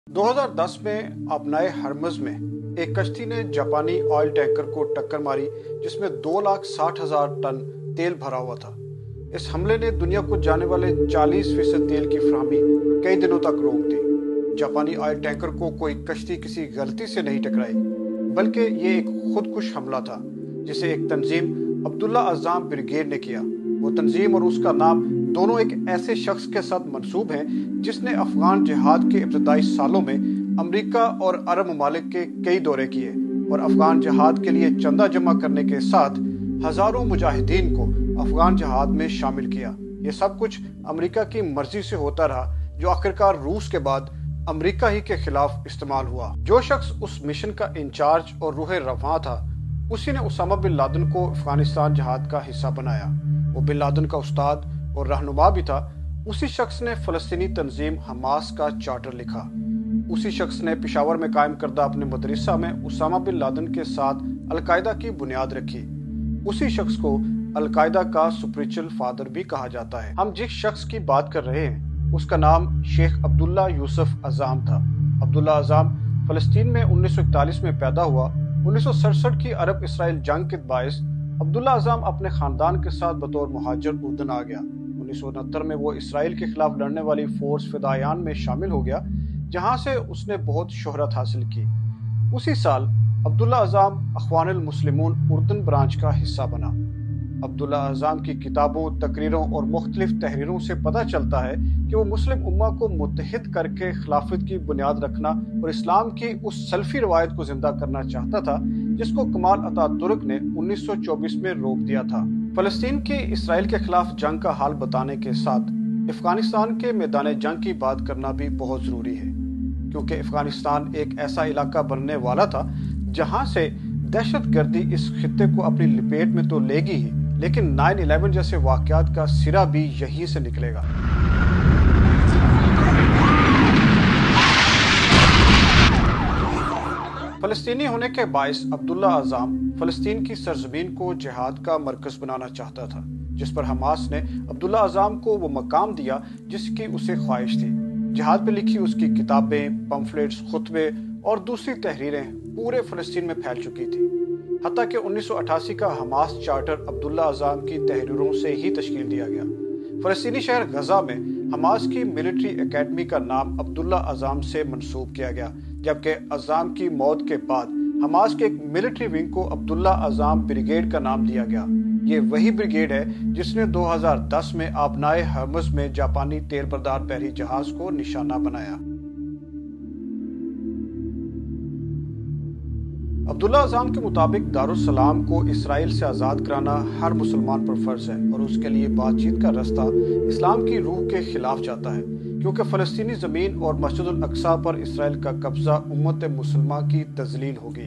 2010 में आबनाए हरमज में एक कश्ती ने जापानी ऑयल टैंकर को टक्कर मारी जिसमें 2,60,000 टन तेल भरा हुआ था। इस हमले ने दुनिया को जाने वाले 40% तेल की फराहमी कई दिनों तक रोक दी। जापानी ऑयल टैंकर को कोई कश्ती किसी गलती से नहीं टकराई, बल्कि ये एक खुदकुश हमला था जिसे एक तंजीम अब्दुल्ला अज़्ज़ाम ब्रिगेड ने किया। वो तंजीम और उसका नाम दोनों एक ऐसे शख्स के साथ मंसूब हैं जिसने अफगान जिहाद के इब्तदाई सालों में अमेरिका और अरब ममालिक के कई दौरे किए और अफगान जिहाद के लिए चंदा जमा करने के साथ हजारों मुजाहिदीन को अफगान जिहाद में शामिल किया। ये सब कुछ अमेरिका की मर्जी से होता रहा, जो आखिरकार रूस के बाद अमेरिका ही के खिलाफ इस्तेमाल हुआ। जो शख्स उस मिशन का इंचार्ज और रूह रवां था, उसी ने उसामा बिन लादेन को अफगानिस्तान जिहाद का हिस्सा बनाया। वो बिन लादेन का उस्ताद और रहनुमा भी था। उसी शख्स ने फलस्तीनी तंजीम हमास का चार्टर लिखा। उसी शख्स ने पेशावर में कायम करदा अपने मदरसा में उसामा बिन लादेन के साथ अलकायदा की बुनियाद रखी। उसी शख्स को अलकायदा का स्पिरिचुअल फादर भी कहा जाता है। हम जिस शख्स की बात कर रहे हैं उसका नाम शेख अब्दुल्ला यूसुफ अज़्ज़ाम था। अब्दुल्ला अज़्ज़ाम फलस्तीन में 1941 में पैदा हुआ। 1967 की अरब इसराइल जंग के बायस अब्दुल्ला अज़्ज़ाम अपने खानदान के साथ बतौर मुहाजिर उर्दन आ गया। 1969 में वो इसराइल के खिलाफ लड़ने वाली फोर्स फिदायान में शामिल हो गया, जहां से उसने बहुत शोहरत हासिल की। उसी साल अब्दुल्ला अज़्ज़ाम अख़वानुल मुस्लिमून उर्दन ब्रांच का हिस्सा बना। अब्दुल्ला अज़्ज़ाम की किताबों, तकरीरों और मुख्तलिफ तहरीरों से पता चलता है कि वो मुस्लिम उम्मा को मुत्तहिद करके खिलाफत की बुनियाद रखना और इस्लाम की उस सल्फी रवायत को जिंदा करना चाहता था जिसको कमाल अतातुर्क ने 1924 में रोक दिया था। फलस्तीन की इसराइल के खिलाफ जंग का हाल बताने के साथ अफगानिस्तान के मैदान जंग की बात करना भी बहुत जरूरी है, क्योंकि अफगानिस्तान एक ऐसा इलाका बनने वाला था जहां से दहशतगर्दी इस खित्ते को अपनी लपेट में तो लेगी ही, लेकिन 9/11 जैसे वाकयात का सिरा भी यहीं से निकलेगा। फलस्तीनी होने के बायस अब्दुल्ला अज़्ज़ाम फलस्तीन की सरजमीन को जिहाद का मरकज बनाना चाहता था, जिस पर हमास ने अब्दुल्ला अज़्ज़ाम को वो मकाम दिया जिसकी उसे ख्वाहिश थी। जिहाद पे लिखी उसकी किताबें, पम्फलेट्स, खुतबे और दूसरी तहरीरें पूरे फलस्तीन में फैल चुकी थी। हत्ता कि 1988 का हमास चार्टर अब्दुल्ला अज़्ज़ाम की तहरीरों से ही तश्कील दिया गया। फलस्तीनी शहर गजा में हमास की मिलिट्री एकेडमी का नाम अब्दुल्ला अज़्ज़ाम से मंसूब किया गया, जबकि अज़्ज़ाम की मौत के बाद हमास के एक मिलिट्री विंग को अब्दुल्ला अज़्ज़ाम ब्रिगेड का नाम दिया गया। ये वही ब्रिगेड है जिसने 2010 में आबनाए हरमज में जापानी तेल बरदार बहरी जहाज को निशाना बनाया। अब्दुल्ला अज़्ज़ाम के मुताबिक दारुस्सलाम को इसराइल से आज़ाद कराना हर मुसलमान पर फर्ज है और उसके लिए बातचीत का रास्ता इस्लाम की रूह के खिलाफ जाता है, क्योंकि फ़लस्तीनी ज़मीन और मस्जिदुल अक्सा पर इसराइल का कब्जा उम्मत मुसलमा की तज़लील होगी।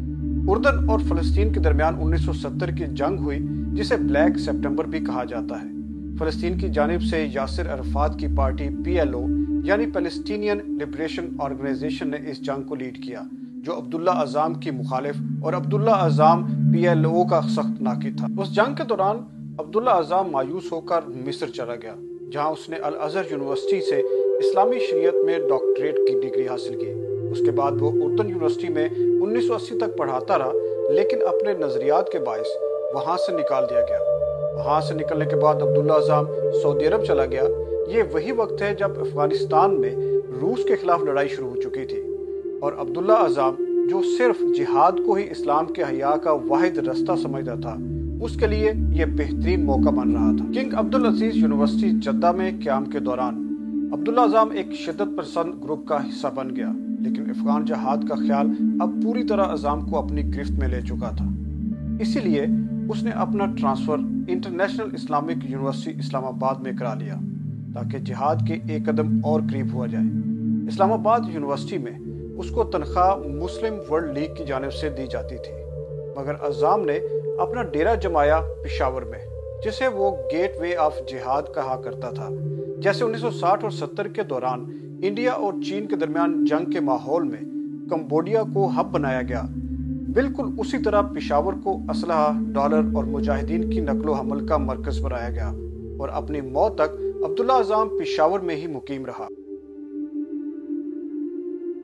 उर्दन और फ़लस्तीन के दरमियान 1970 की जंग हुई, जिसे ब्लैक सितंबर भी कहा जाता है। फ़लस्तीन की जानिब से यासिर अरफात की पार्टी PLO यानी पैलेस्टीनियन लिबरेशन ऑर्गेनाइजेशन ने इस जंग को लीड किया, जो अब्दुल्ला अज़्ज़ाम की मुखालिफ और अब्दुल्ला अज़्ज़ाम PLO का सख्त नाकिद था। उस जंग के दौरान अब्दुल्ला अज़्ज़ाम मायूस होकर मिस्र चला गया, जहां उसने अल अज़हर यूनिवर्सिटी से इस्लामी शरीयत में डॉक्टरेट की डिग्री हासिल की। उसके बाद वो उर्दन यूनिवर्सिटी में 1980 तक पढ़ाता रहा, लेकिन अपने नजरियात के बायस वहां से निकाल दिया गया। वहां से निकलने के बाद अब्दुल्ला अज़्ज़ाम सऊदी अरब चला गया। ये वही वक्त है जब अफगानिस्तान में रूस के खिलाफ लड़ाई शुरू हो चुकी थी और अब्दुल्ला अज़्ज़ाम, जो सिर्फ जिहाद को ही इस्लाम के हया का वाहिद रास्ता समझता था, उसके लिए यह बेहतरीन मौका बन रहा था। King Abdul Aziz University Jeddah में क़याम के दौरान अब्दुल्ला अज़्ज़ाम एक शिद्दत पसंद ग्रुप का हिस्सा बन गया, लेकिन अफगान जिहाद का ख्याल अब पूरी तरह अज़्ज़ाम को अपनी गिरफ्त में ले चुका था। इसीलिए उसने अपना transfer International Islamic University Islamabad में करा लिया, ताकि जिहाद के एक कदम और करीब हुआ जाए। इस्लामाबाद यूनिवर्सिटी में उसको तनख्वाह मुस्लिम वर्ल्ड लीग की जानिब से दी जाती थी, मगर अज़्ज़ाम ने अपना डेरा जमाया पेशावर में, जिसे वो गेटवे ऑफ जिहाद कहा करता था। जैसे 1960 और 70 के दौरान इंडिया और चीन के दरमियान जंग के माहौल में कंबोडिया को हब बनाया गया, बिल्कुल उसी तरह पेशावर को असलहा, डॉलर और मुजाहिदीन की नकलो हमल का मरकज बनाया गया और अपनी मौत तक अब्दुल्ला अज़्ज़ाम पेशावर में ही मुकीम रहा।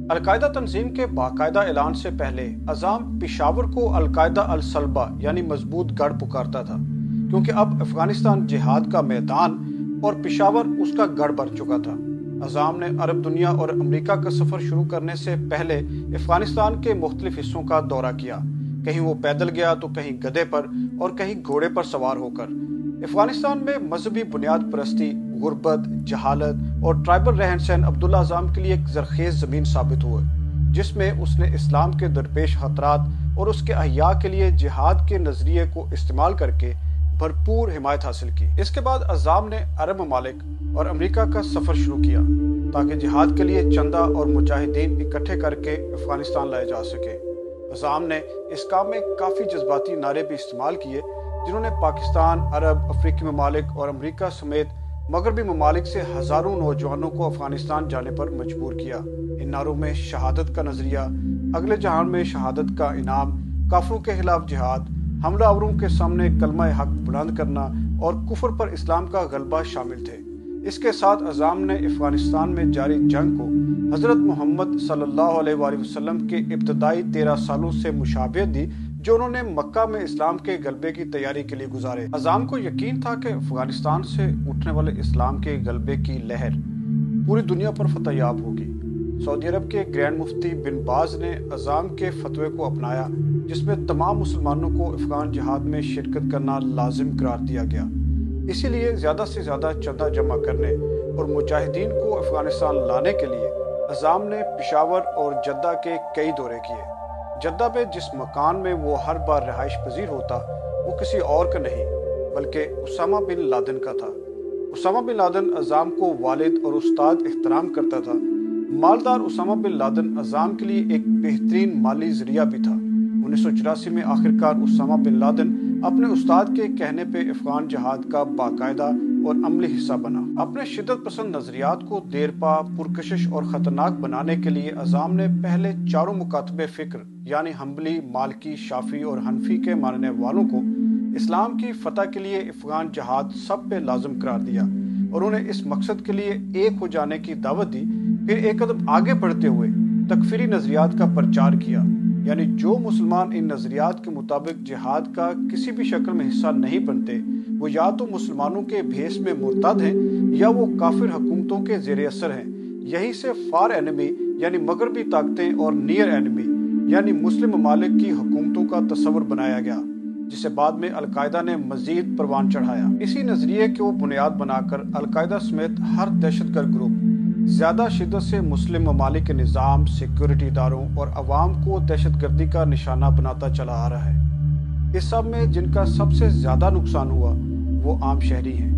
القاعدہ تنظیم کے باقاعدہ اعلان سے پہلے عزام پشاور کو القاعدہ الصلبہ یعنی مضبوط گڑھ پکارتا تھا، کیونکہ اب افغانستان جہاد کا میدان اور پشاور اس کا گڑھ بن چکا تھا۔ عزام نے عرب دنیا اور امریکہ کا سفر شروع کرنے سے پہلے افغانستان کے مختلف حصوں کا دورہ کیا۔ کہیں وہ پیدل گیا تو کہیں گدھے پر اور کہیں گھوڑے پر سوار ہو کر۔ افغانستان میں مذہبی بنیاد پرستی، غربت، جہالت اور ٹرائبل رہن سہن عبداللہ عزام کے لیے ایک زرخیز زمین ثابت ہوئے، جس میں اس نے اسلام کے درپیش خطرات اور اس کے احیاء کے لیے جہاد کے نظریے کو استعمال کر کے بھرپور حمایت حاصل کی۔ اس کے بعد عزام نے عرب ممالک اور امریکہ کا سفر شروع کیا تاکہ جہاد کے لیے چندہ اور مجاہدین اکٹھے کر کے افغانستان لائے جا سکے۔ عزام نے اس کام میں کافی جذباتی نعرے بھی استعمال کیے، جنہوں نے پاکستان، عرب، افریقی ممالک اور امریکہ سمیت مغربی ممالک سے ہزاروں نوجوانوں کو افغانستان جانے پر مجبور کیا۔ ان نعروں میں شہادت کا نظریہ، اگلے جہان میں شہادت کا انعام، کافروں کے خلاف جہاد، حملہ آوروں کے سامنے کلمہ حق بلند کرنا اور کفر پر اسلام کا غلبہ شامل تھے۔ اس کے ساتھ عزام نے افغانستان میں جاری جنگ کو حضرت محمد صلی اللہ علیہ وآلہ وسلم کے ابتدائی 13 سالوں سے مشابہت دی، جو انہوں نے مکہ میں اسلام کے غلبے کی تیاری کے لیے گزارے۔ عزام کو یقین تھا کہ افغانستان سے اٹھنے والے اسلام کے غلبے کی لہر پوری دنیا پر فتح یاب ہوگی۔ سعودی عرب کے گرینڈ مفتی بن باز نے عزام کے فتوے کو اپنایا، جس میں تمام مسلمانوں کو افغان جہاد میں شرکت کرنا لازم قرار دیا گیا۔ اسی لیے زیادہ سے زیادہ چندہ جمع کرنے اور مجاہدین کو افغانستان لانے کے لیے عزام نے پشاور اور جدہ کے کئی دورے کیے۔ جدہ میں جس مکان میں وہ ہر بار رہائش پذیر ہوتا، وہ کسی اور کا نہیں بلکہ اسامہ بن لادن کا تھا۔ اسامہ بن لادن عزام کو والد اور استاد احترام کرتا تھا۔ مالدار اسامہ بن لادن عزام کے لیے ایک بہترین مالی ذریعہ بھی تھا۔ 1984 میں آخرکار اسامہ بن لادن اپنے استاد کے کہنے پہ افغان جہاد کا باقاعدہ اور عملی حصہ بنا۔ اپنے شدت پسند نظریات کو دیرپا، پرکشش اور خطرناک بنانے کے لیے عزام نے پہلے چاروں مکاتب فکر یعنی حنبلی، مالکی، شافعی اور حنفی کے ماننے والوں کو اسلام کی فتح کے لیے افغان جہاد سب پہ لازم قرار دیا اور انہیں اس مقصد کے لیے ایک ہو جانے کی دعوت دی۔ پھر ایک قدم آگے بڑھتے ہوئے تکفیری نظریات کا پرچار کیا، یعنی جو مسلمان ان نظریات کے مطابق جہاد کا کسی بھی شکل میں حصہ نہیں بنتے، وہ یا تو مسلمانوں کے بھیس میں مرتد ہیں یا وہ کافر حکومتوں کے زیر اثر ہیں۔ یہی سے فار اینمی یعنی مغربی طاقتیں اور نیئر اینمی یعنی مسلم ممالک کی حکومتوں کا تصور بنایا گیا، جسے بعد میں القاعدہ نے مزید پروان چڑھایا۔ اسی نظریے کو بنیاد بنا کر القاعدہ سمیت ہر دہشت گرد گروپ زیادہ شدت سے مسلم ممالک کے نظام، سیکیورٹی اداروں اور عوام کو دہشت گردی کا نشانہ بناتا چلا آ رہا ہے۔ اس سب میں جن کا سب سے زیادہ نقصان ہوا وہ عام شہری ہیں۔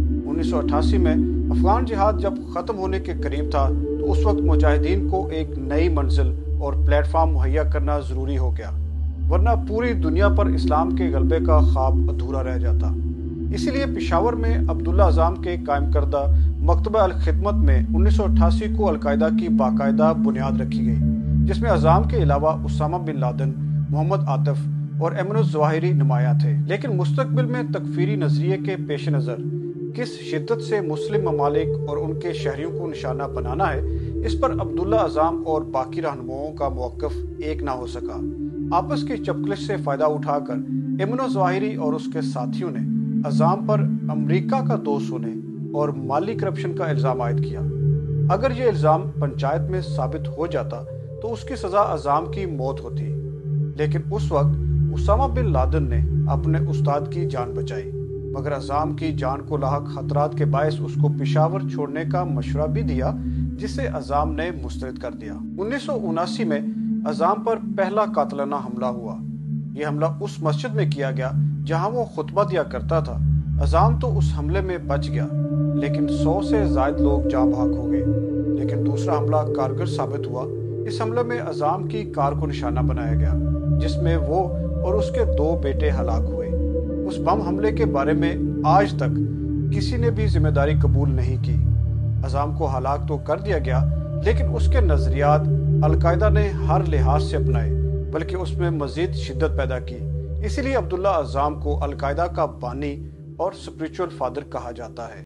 1988 میں افغان جہاد جب ختم ہونے کے قریب تھا تو اس وقت مجاہدین کو ایک نئی منزل اور پلیٹ فارم مہیا کرنا ضروری ہو گیا، ورنہ پوری دنیا پر اسلام کے غلبے کا خواب ادھورا رہ جاتا۔ اسی لیے پشاور میں عبداللہ عزام کے قائم کردہ مکتبہ الخدمت میں 1988 کو القاعدہ کی باقاعدہ بنیاد رکھی گئی، جس میں عزام کے علاوہ Osama bin Laden, Mohammed Atef اور ایمن الظواہری نمایاں تھے۔ لیکن مستقبل میں تکفیری نظریے کے پیش نظر کس شدت سے مسلم ممالک اور ان کے شہریوں کو نشانہ بنانا ہے، اس پر عبداللہ عزام اور باقی رہنماؤں کا موقف ایک نہ ہو سکا۔ آپس کی چپکلش سے فائدہ اٹھا کر ایمن الظواہری اور اس کے ساتھیوں نے عزام پر امریکہ کا دوست ہونے اور مالی کرپشن کا الزام عائد کیا۔ اگر یہ الزام پنچایت میں ثابت ہو جاتا تو اس کی سزا عزام کی موت ہوتی، لیکن اس وقت اسامہ بن لادن نے اپنے استاد کی جان بچائی، مگر عزام کی جان کو لاحق خطرات کے باعث اس کو پشاور چھوڑنے کا مشورہ بھی دیا، جسے عزام نے مسترد کر دیا۔ 1979 میں عزام پر پہلا قاتلانہ حملہ ہوا۔ یہ حملہ اس مسجد میں کیا گیا جہاں وہ خطبہ دیا کرتا تھا۔ عزام تو اس حملے میں بچ گیا، لیکن 100 سے زائد لوگ جاں بحق ہو گئے۔ لیکن دوسرا حملہ کارگر ثابت ہوا۔ اس حملے میں عزام کی کار کو نشانہ بنایا گیا، جس میں وہ اور اس کے 2 بیٹے ہلاک ہوئے۔ اس بم حملے کے بارے میں آج تک کسی نے بھی ذمہ داری قبول نہیں کی۔ عزام کو ہلاک تو کر دیا گیا، لیکن اس کے نظریات القاعدہ نے ہر لحاظ سے اپنائے، بلکہ اس میں مزید شدت پیدا کی۔ اسی لیے عبداللہ عزام کو القاعدہ کا بانی اور اسپرچول فادر کہا جاتا ہے۔